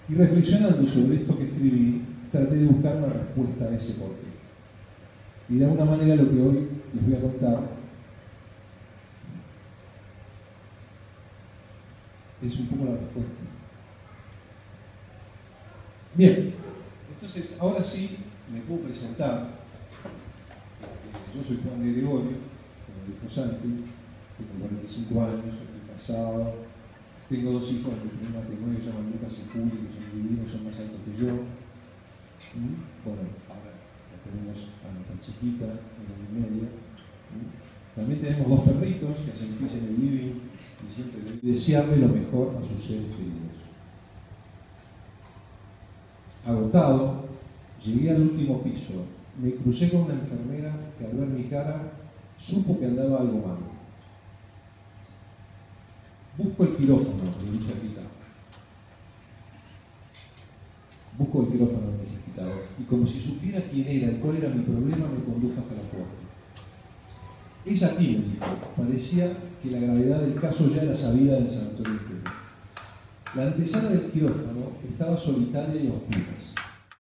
Y reflexionando sobre esto que escribí, traté de buscar una respuesta a ese porqué. Y de alguna manera lo que hoy les voy a contar es un poco la respuesta. Bien, entonces ahora sí me puedo presentar. Yo soy Juan de Gregorio, como dijo Santi, tengo 45 años, estoy casado, tengo 2 hijos de mi primer matrimonio que se llaman Lucas y Juli, que son divinos, son más altos que yo. Bueno, ahora ya tenemos a nuestra chiquita, en el medio. También tenemos 2 perritos que hacen pis en el living y siempre desearle lo mejor a sus seres queridos. Agotado, llegué al último piso. Me crucé con una enfermera que al ver mi cara supo que andaba algo mal. Busco el quirófano, me dije agitado. Busco el quirófano, me dije agitado. Y como si supiera quién era y cuál era mi problema, me condujo hasta la puerta. Es aquí, me dijo. Parecía que la gravedad del caso ya era sabida en el sanatorio. La antesala del quirófano estaba solitaria y a oscuras.